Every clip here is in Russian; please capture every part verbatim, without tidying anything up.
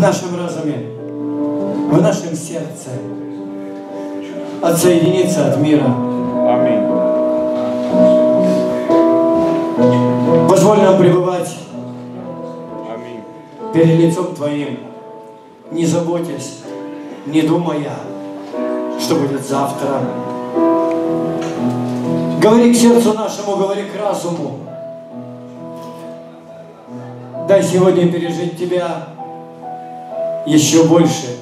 нашем разуме, в нашем сердце отсоединиться от мира. Аминь. Позволь нам пребывать Аминь. перед лицом Твоим, не заботясь, не думая, что будет завтра. Говори к сердцу нашему, говори к разуму. Дай сегодня пережить Тебя еще больше.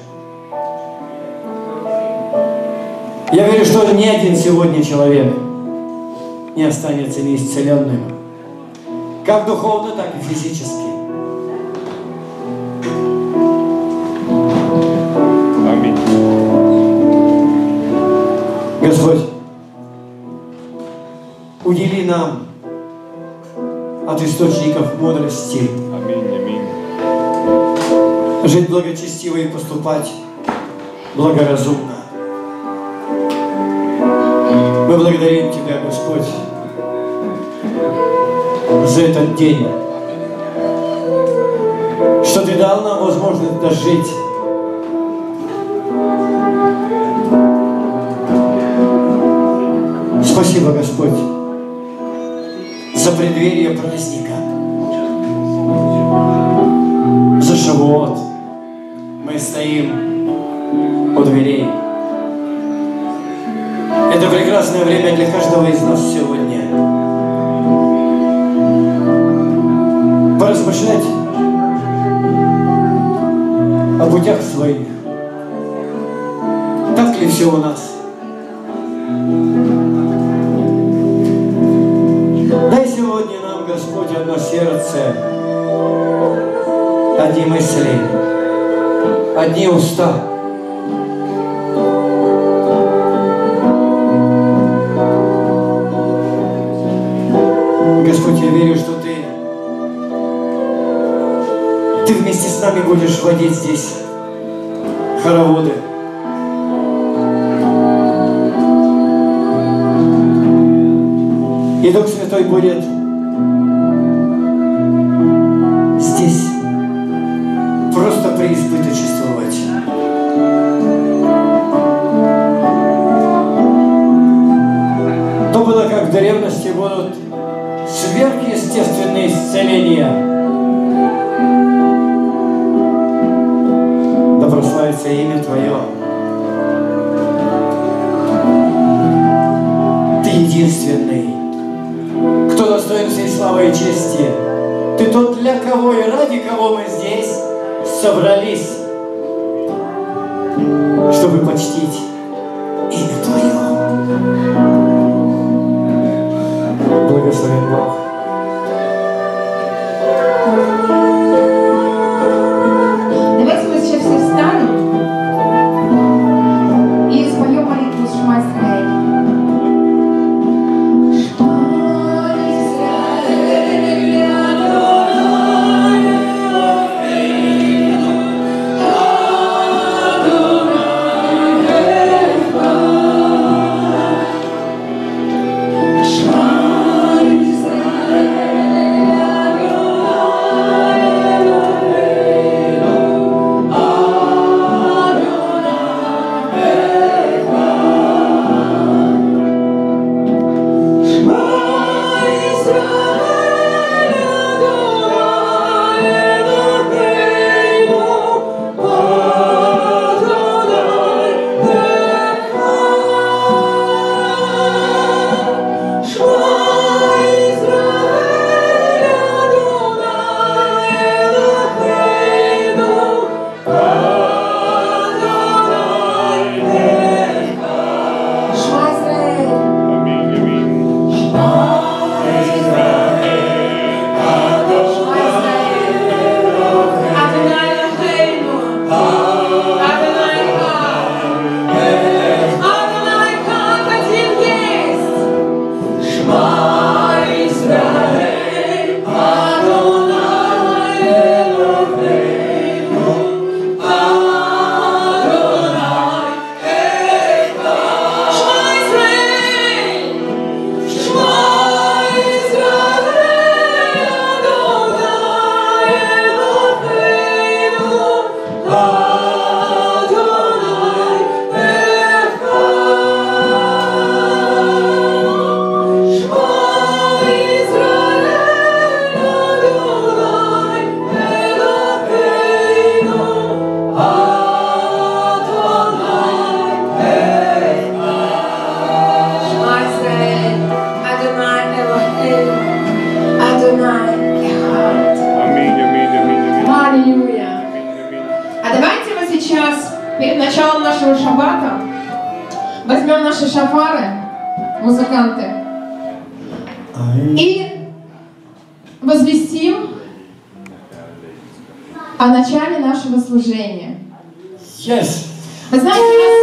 Я верю, что ни один сегодня человек не останется неисцеленным, как духовно, так и физически. Аминь. Господь, удели нам от источников мудрости Аминь. Аминь. жить благочестиво и поступать благоразумно. Мы благодарим Тебя, Господь, за этот день, что Ты дал нам возможность дожить. Спасибо, Господь, за преддверие праздника, за Шавуот. Мы стоим у дверей. Это прекрасное время для каждого из нас сегодня. Поразмышлять о путях своих. Так ли все у нас? Дай сегодня нам, Господь, одно сердце, одни мысли, одни уста. Господь, я верю, что Ты, Ты вместе с нами будешь водить здесь хороводы. И Дух Святой будет здесь просто преиспыточествовать. То было, как в древности будут сверхъестественные исцеления. Да прославится имя Твое. Ты единственный, кто достоин всей славы и чести. Ты тот, для кого и ради кого мы здесь собрались, чтобы почтить имя Твое. Благословен Бог. Давайте мы сейчас все встанем и споем молитву Шма Исраэль. Shema Israel. перед началом нашего шаббата возьмем наши шафары, музыканты, и возвестим о начале нашего служения. Yes. Вы знаете, у нас...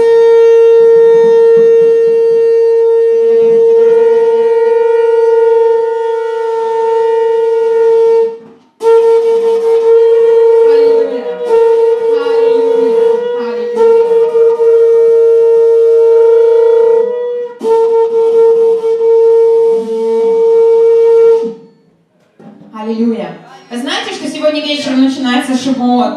Аллилуйя. Вы знаете, что сегодня вечером начинается Шивот?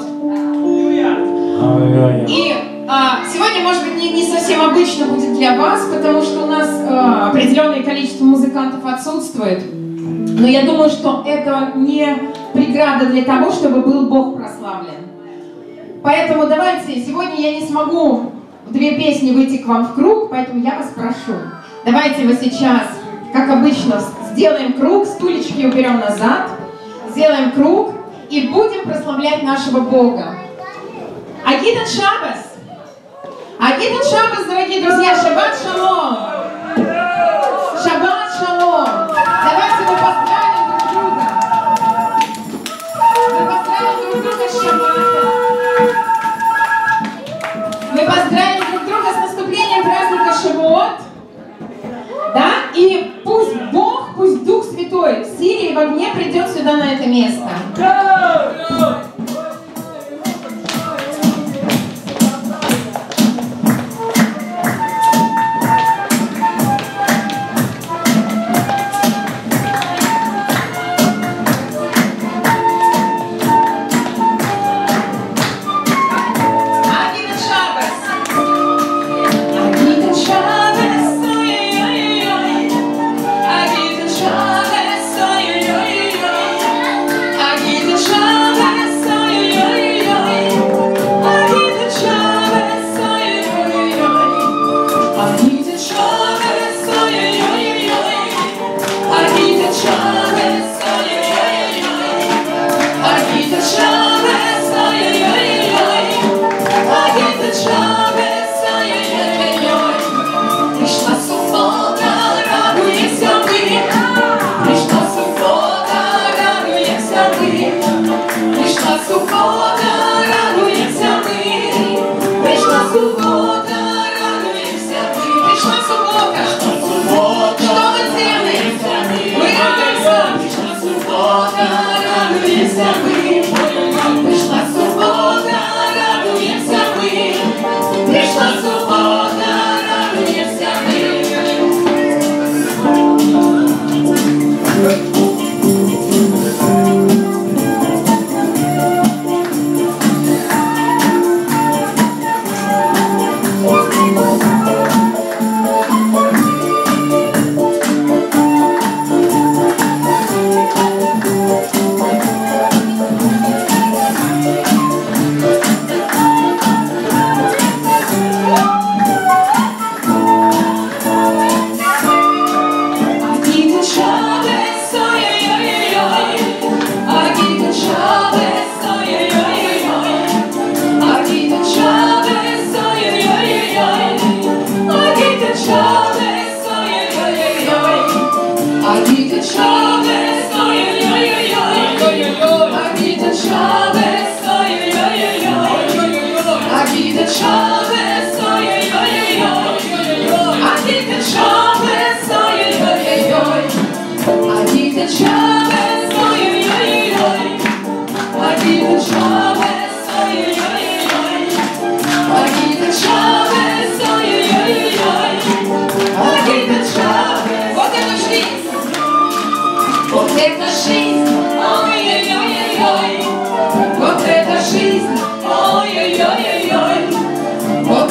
И а, сегодня, может быть, не, не совсем обычно будет для вас, потому что у нас а, определенное количество музыкантов отсутствует. Но я думаю, что это не преграда для того, чтобы был Бог прославлен. Поэтому давайте, сегодня я не смогу в две песни выйти к вам в круг, поэтому я вас прошу. Давайте вот сейчас, как обычно, сделаем круг, стульчики уберем назад, сделаем круг и будем прославлять нашего Бога. Агитан Шаббас! Агитан Шаббас, дорогие друзья! Шаббат шалом! Шаббат шалом! Давайте мы поздравим друг друга! Мы поздравим друг друга с Шаббатом! Мы поздравим друг друга с наступлением праздника Шавуот! Да? И пусть Бог, пусть Дух Святой в силе и в огне придет сюда, на это место. Вот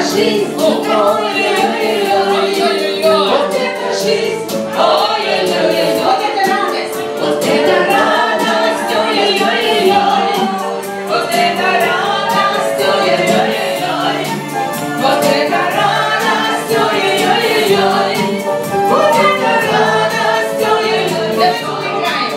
жизнь, ой-ой-ой-ой-ой-ой-ой. Вот это жизнь, ой-ой-ой-ой. Вот это радость, вот это радость, ой-ой-ой-ой-ой. Вот это радость, ой-ой-ой-ой-ой. Вот это радость, ой-ой-ой-ой-ой. Вот это радость, ой-ой-ой. Да что мы играем?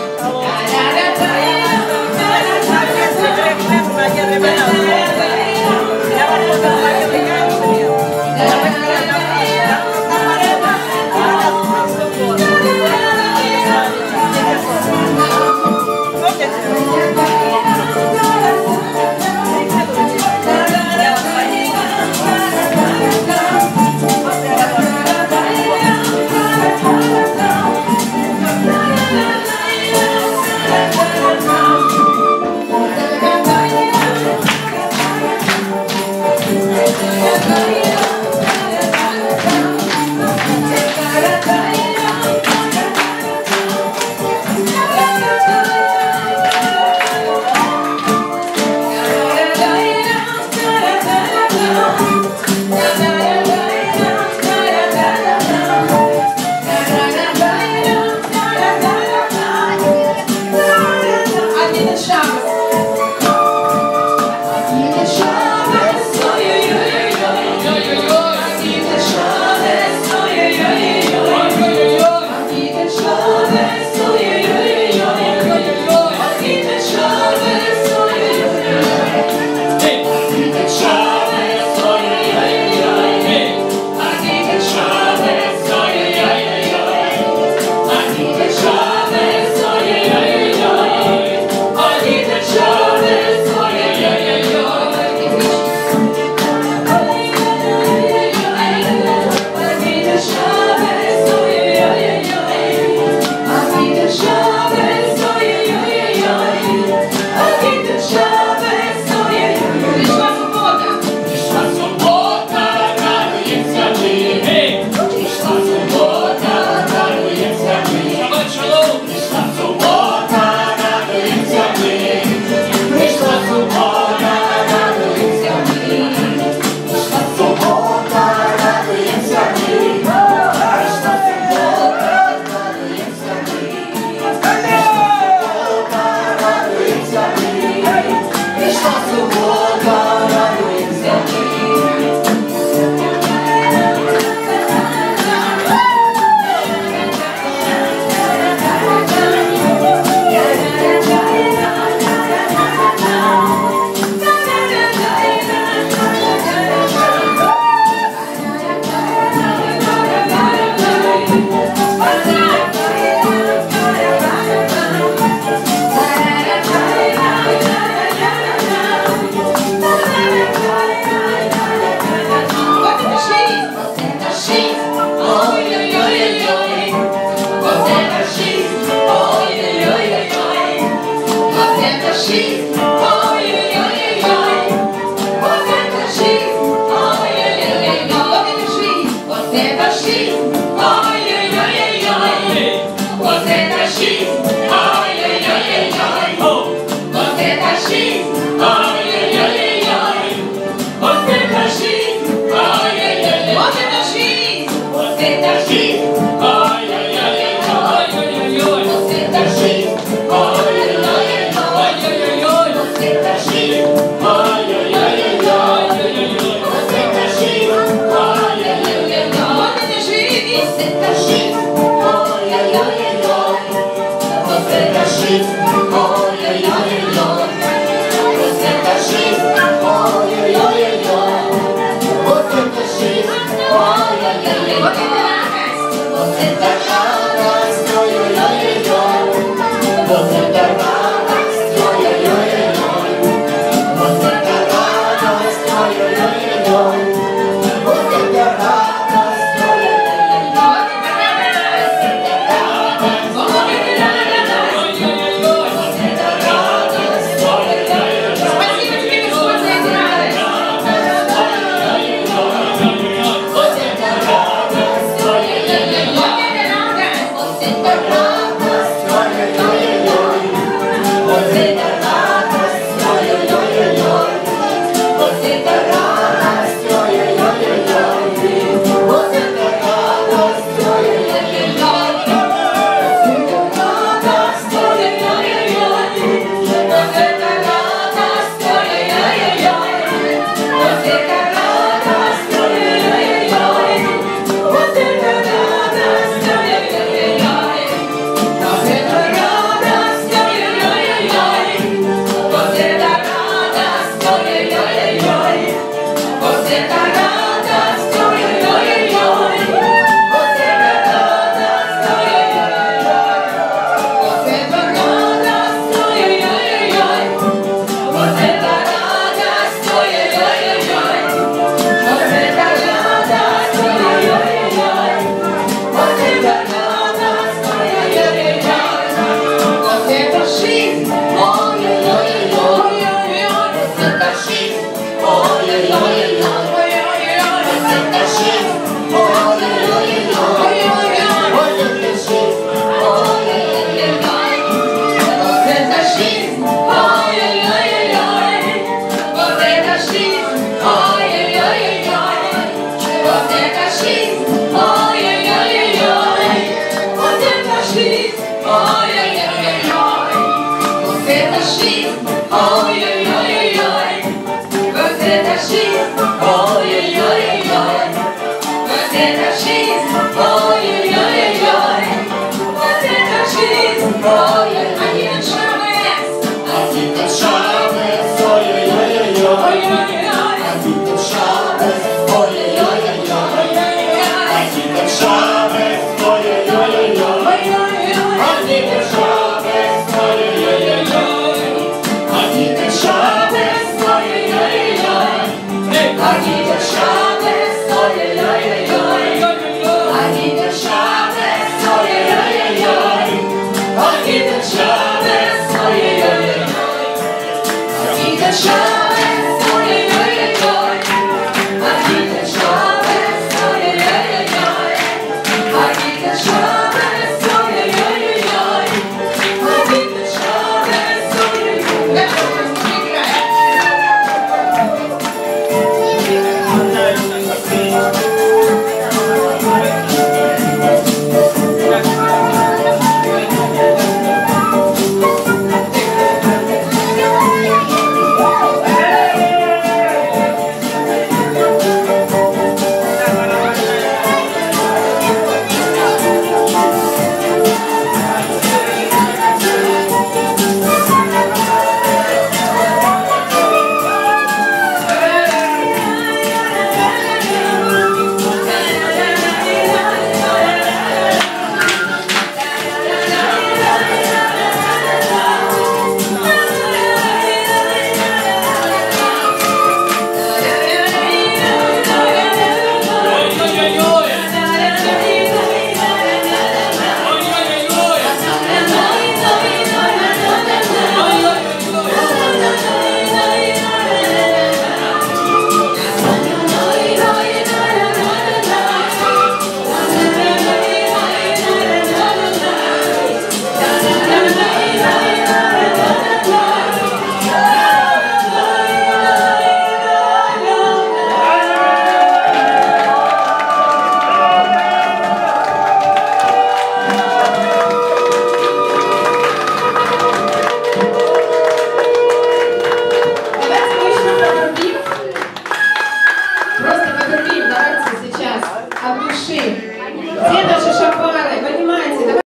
жизнь, ой-ой-ой-ой. Вот это жизнь, ой-ой-ой-ой. Вот это жизнь, ой-ой-ой-ой. Вот это жизнь, ой-ой-ой. Один шабес, Один шабес, ой-ой-ой-ой. ой-ой-ой. Один шабес, ой-ой-ой-ой. Один шабес, ой-ой-ой-ой. Один шабес, ой-ой-ой-ой. Один шабес, ой-ой-ой-ой. Один шабес, ой-ой-ой-ой. Один шабес, ой-ой-ой-ой. Один шабес, ой-ой-ой-ой. Один шабес, ой-ой-ой-ой. Один шабес, ой-ой-ой-ой. Один шабес, ой-ой-ой-ой. Один шабес, ой-ой-ой-ой. Как это